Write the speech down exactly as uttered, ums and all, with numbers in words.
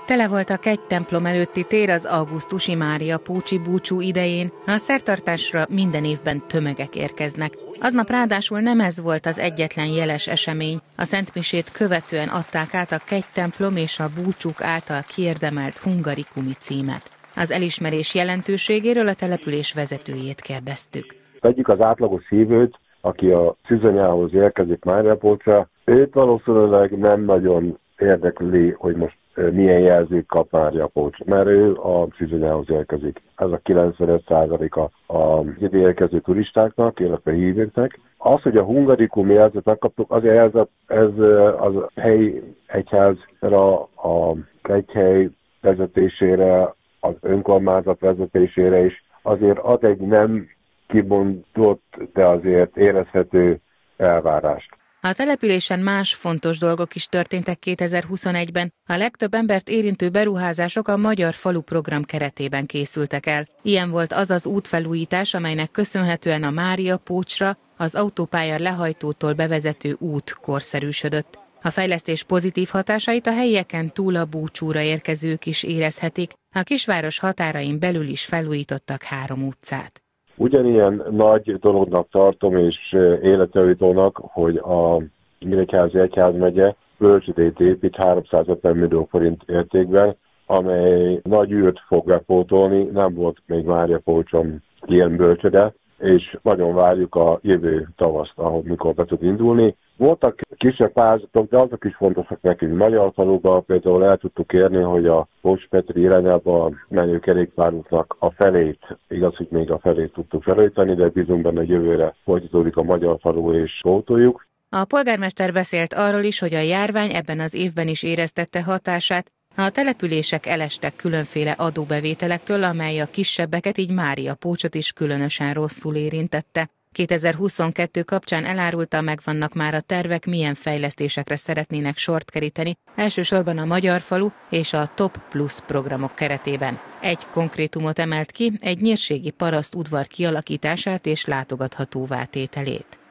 Tele volt a kegytemplom előtti tér az augusztusi Mária Pócsi búcsú idején, a szertartásra minden évben tömegek érkeznek. Aznap ráadásul nem ez volt az egyetlen jeles esemény, a szentmisét követően adták át a kegytemplom és a búcsúk által kiérdemelt hungarikumi címet. Az elismerés jelentőségéről a település vezetőjét kérdeztük. Vegyük az átlagos hívőt, aki a Szűzanyához érkezik Máriapócsra, őt valószínűleg nem nagyon érdekli, hogy most milyen jelzőt kap Máriapócs, mert ő a Szűzanyához érkezik. Ez a kilencvenöt százaléka az ide érkező turistáknak, illetve hívőknek. Az, hogy a hungarikum jelzőt megkaptuk, azért ez, a, ez az helyi egyházra, a kegyhely vezetésére, az önkormányzat vezetésére is azért ad egy nem kibontott, de azért érezhető elvárást. A településen más fontos dolgok is történtek kétezer-huszonegyben. A legtöbb embert érintő beruházások a Magyar Falu Program keretében készültek el. Ilyen volt az az útfelújítás, amelynek köszönhetően a Máriapócsra az autópálya lehajtótól bevezető út korszerűsödött. A fejlesztés pozitív hatásait a helyieken túl a búcsúra érkezők is érezhetik. A kisváros határain belül is felújítottak három utcát. Ugyanilyen nagy dolognak tartom és életjavítónak, hogy a Nyíregyházi Egyházmegye bölcsödét épít háromszázötven millió forint értékben, amely nagy űrt fog bepótolni, nem volt még Máriapócson ilyen bölcsöde, és nagyon várjuk a jövő tavaszt, ahogy mikor be tud indulni. Voltak kisebb pályázatok, de azok is fontosak nekünk. Magyar faluban például el tudtuk érni, hogy a Bocs-Petri irányába menő kerékpárútnak a felét, igaz, hogy még a felét tudtuk felújítani, de bízunk benne, hogy jövőre folytatódik a magyar falu és pótoljuk. A polgármester beszélt arról is, hogy a járvány ebben az évben is éreztette hatását. A települések elestek különféle adóbevételektől, amely a kisebbeket, így Máriapócsot is különösen rosszul érintette. kétezer-huszonkettő kapcsán elárulta, megvannak már a tervek, milyen fejlesztésekre szeretnének sort keríteni, elsősorban a Magyar Falu és a Top Plus programok keretében. Egy konkrétumot emelt ki, egy nyírségi paraszt udvar kialakítását és látogathatóvá tételét.